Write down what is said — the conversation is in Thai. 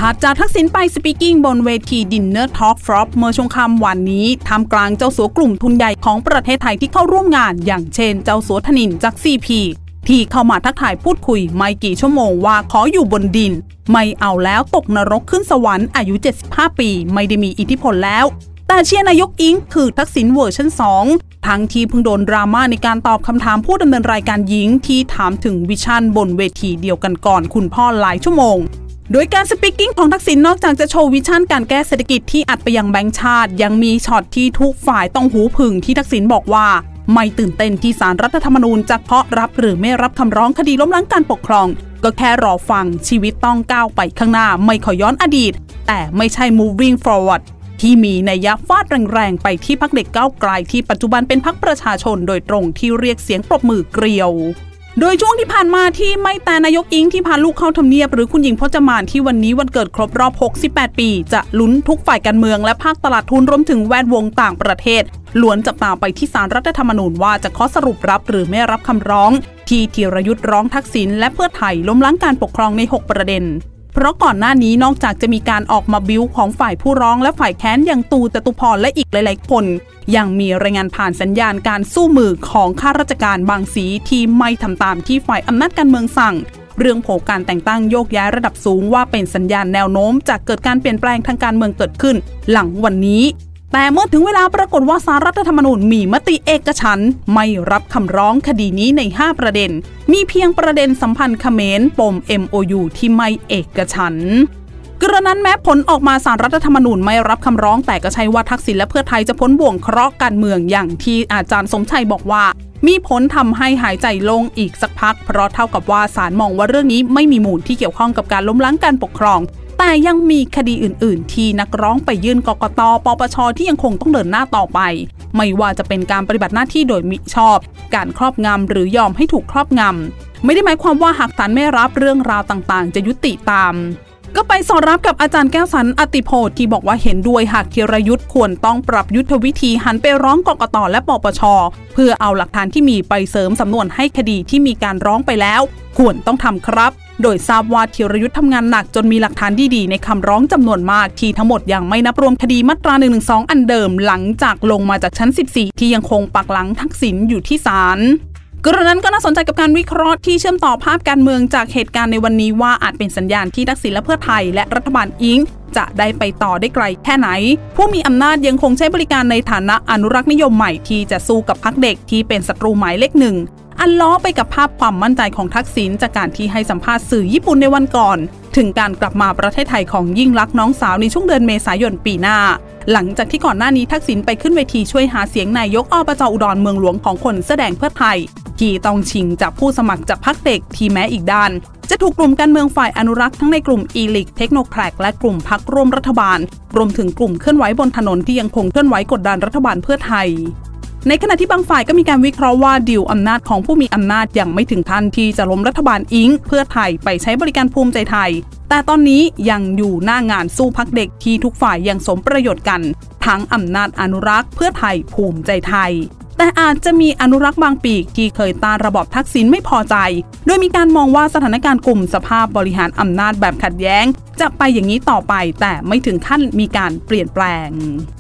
ดจากทักษิณไปสปีกิ้งบนเวทีดินเนอร์ทอล์กฟลอปเมื่อช่วงค่ำวันนี้ท่ามกลางเจ้าสัวกลุ่มทุนใหญ่ของประเทศไทยที่เข้าร่วมงานอย่างเช่นเจ้าสัวธนินจาก CP ที่เข้ามาทักทายพูดคุยไม่กี่ชั่วโมงว่าขออยู่บนดินไม่เอาแล้วตกนรกขึ้นสวรรค์อายุ75ปีไม่ได้มีอิทธิพลแล้วแต่เชียร์นายกอิงคือทักษิณเวอร์ชัน2ทั้งที่เพิ่งโดนดราม่าในการตอบคำถามผู้ดำเนินรายการหญิงที่ถามถึงวิชั่นบนเวทีเดียวกันก่อนคุณพ่อหลายชั่วโมงโดยการสปีกกิ้งของทักษิณนอกจากจะโชว์วิชั่นการแก้เศรษฐกิจที่อัดไปยังแบงก์ชาติยังมีช็อตที่ทุกฝ่ายต้องหูผึ่งที่ทักษิณบอกว่าไม่ตื่นเต้นที่ศาลรัฐธรรมนูญจะเคาะรับหรือไม่รับคำร้องคดีล้มล้างการปกครองก็แค่รอฟังชีวิตต้องก้าวไปข้างหน้าไม่ขอย้อนอดีตแต่ไม่ใช่ moving forward ที่มีนัยยะฟาดแรงๆไปที่พรรคเด็กก้าวไกลที่ปัจจุบันเป็นพรรคประชาชนโดยตรงที่เรียกเสียงปรบมือเกลียวโดยช่วงที่ผ่านมาที่ไม่แต่นายกอิงที่พาลูกเข้าทำเนียบหรือคุณหญิงพจมานที่วันนี้วันเกิดครบรอบ68ปีจะลุ้นทุกฝ่ายการเมืองและภาคตลาดทุนรวมถึงแวดวงต่างประเทศล้วนจับตาไปที่ศาลรัฐธรรมนูญว่าจะข้อสรุปรับหรือไม่รับคำร้องที่ธีรยุทธ์ร้องทักษิณและเพื่อไทยล้มล้างการปกครองใน6ประเด็นเพราะก่อนหน้านี้นอกจากจะมีการออกมาบิ้วของฝ่ายผู้ร้องและฝ่ายแค้นอย่างตูจตุพรและอีกหลายๆคนยังมีรายงานผ่านสัญญาณการสู้มือของข้าราชการบางสีที่ไม่ทำตามที่ฝ่ายอำนาจการเมืองสั่งเรื่องโผการแต่งตั้งโยกย้ายระดับสูงว่าเป็นสัญญาณแนวโน้มจะเกิดการเปลี่ยนแปลงทางการเมืองเกิดขึ้นหลังวันนี้แต่เมื่อถึงเวลาปรากฏว่าศาลรัฐธรรมนูญมีมติเอกฉันท์ไม่รับคำร้องคดีนี้ใน5ประเด็นมีเพียงประเด็นสัมพันธ์เขมรปม MOU ที่ไม่เอกฉันท์กระนั้นแม้ผลออกมาศาลรัฐธรรมนูญไม่รับคำร้องแต่ก็ใช่ว่าทักษิณและเพื่อไทยจะพ้นบ่วงเคราะห์การเมืองอย่างที่อาจารย์สมชัยบอกว่ามีผลทำให้หายใจโล่งอีกสักพักเพราะเท่ากับว่าศาลมองว่าเรื่องนี้ไม่มีมูลที่เกี่ยวข้องกับการล้มล้างการปกครองแต่ยังมีคดีอื่นๆที่นักร้องไปยื่นกกต.ปปช.ที่ยังคงต้องเดินหน้าต่อไปไม่ว่าจะเป็นการปฏิบัติหน้าที่โดยมิชอบการครอบงำหรือยอมให้ถูกครอบงำไม่ได้หมายความว่าหากศาลไม่รับเรื่องราวต่างๆจะยุติตามก็ไปสอดรับกับอาจารย์แก้วสันอติโพธิ์ที่บอกว่าเห็นด้วยหากธีรยุทธ์ควรต้องปรับยุทธวิธีหันไปร้องกกต.และปปช.เพื่อเอาหลักฐานที่มีไปเสริมสำนวนให้คดีที่มีการร้องไปแล้วควรต้องทำครับโดยทราบว่าธีรยุทธ์ทำงานหนักจนมีหลักฐานดีๆในคำร้องจำนวนมากที่ทั้งหมดยังไม่นับรวมคดีมาตรา112อันเดิมหลังจากลงมาจากชั้น14ที่ยังคงปักหลังทักษิณอยู่ที่ศาลกรณีนั้นก็น่าสนใจกับการวิเคราะห์ที่เชื่อมต่อภาพการเมืองจากเหตุการณ์ในวันนี้ว่าอาจเป็นสัญญาณที่ทักษิณและเพื่อไทยและรัฐบาลอิงจะได้ไปต่อได้ไกลแค่ไหนผู้มีอำนาจยังคงใช้บริการในฐานะอนุรักษ์นิยมใหม่ที่จะสู้กับพรรคเด็กที่เป็นศัตรูหมายเลขหนึ่งอันล้อไปกับภาพความมั่นใจของทักษิณจากการที่ให้สัมภาษณ์สื่อญี่ปุ่นในวันก่อนถึงการกลับมาประเทศไทยของยิ่งลักษณ์น้องสาวในช่วงเดือนเมษายนปีหน้าหลังจากที่ก่อนหน้านี้ทักษิณไปขึ้นเวทีช่วยหาเสียงนายกอบจ.อุดรเมืองหลวงของคนแสดงเพื่อไทยที่ต้องชิงจากผู้สมัครจากพรรคเด็กที่แม้อีกด้านจะถูกกลุ่มการเมืองฝ่ายอนุรักษ์ทั้งในกลุ่มอีลิกเทคโนแครกและกลุ่มพรรคร่วมรัฐบาลรวมถึงกลุ่มเคลื่อนไหวบนถนนที่ยังคงเคลื่อนไหวกดดันรัฐบาลเพื่อไทยในขณะที่บางฝ่ายก็มีการวิเคราะห์ว่าดิวอำนาจของผู้มีอำนาจยังไม่ถึงขั้นที่จะล้มรัฐบาลอิงเพื่อไทยไปใช้บริการภูมิใจไทยแต่ตอนนี้ยังอยู่หน้างานสู้พรรคเด็กที่ทุกฝ่ายยังสมประโยชน์กันทั้งอำนาจอนุรักษ์เพื่อไทยภูมิใจไทยแต่อาจจะมีอนุรักษ์บางปีกที่เคยต้านระบอบทักษิณไม่พอใจโดยมีการมองว่าสถานการณ์กลุ่มสภาพบริหารอำนาจแบบขัดแย้งจะไปอย่างนี้ต่อไปแต่ไม่ถึงขั้นมีการเปลี่ยนแปลง